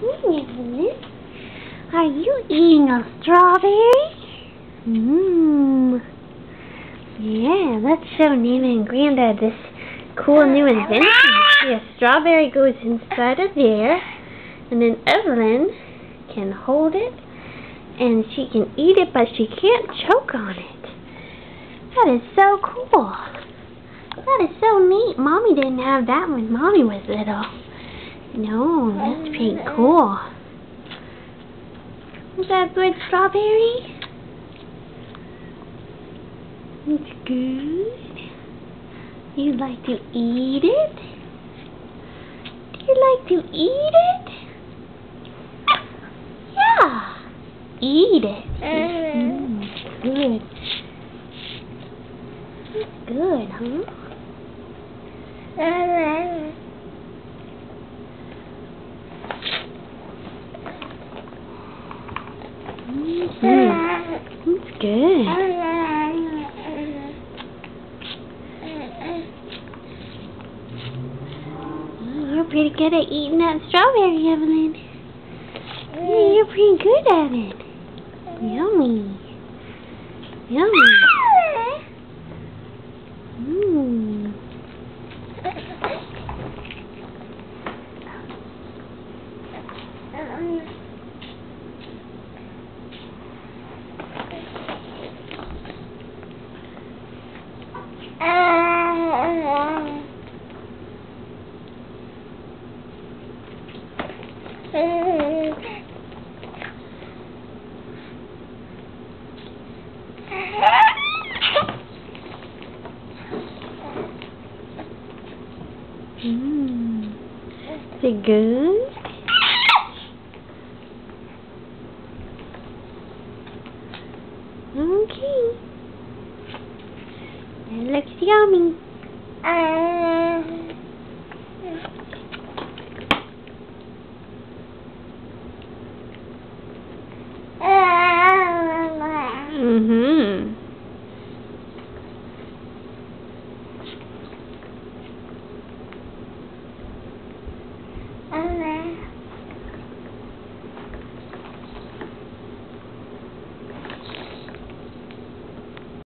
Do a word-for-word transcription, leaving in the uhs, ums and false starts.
Evelyn, are you eating a strawberry? Mmm. Yeah, let's show Nina and Granddad this cool new invention. See, a strawberry goes inside of there, and then Evelyn can hold it, and she can eat it, but she can't choke on it. That is so cool. That is so neat. Mommy didn't have that when Mommy was little. No, that's pretty cool. Is that good, strawberry? It's good. You like to eat it? Do you like to eat it? Yeah. Eat it. Mm, good. It's good, huh? Mm-hmm. It's good. You're pretty good at eating that strawberry, Evelyn. Yeah, you're pretty good at it. Yummy. Yummy. Mmm. Mmm. Is it good? Okay. It looks yummy.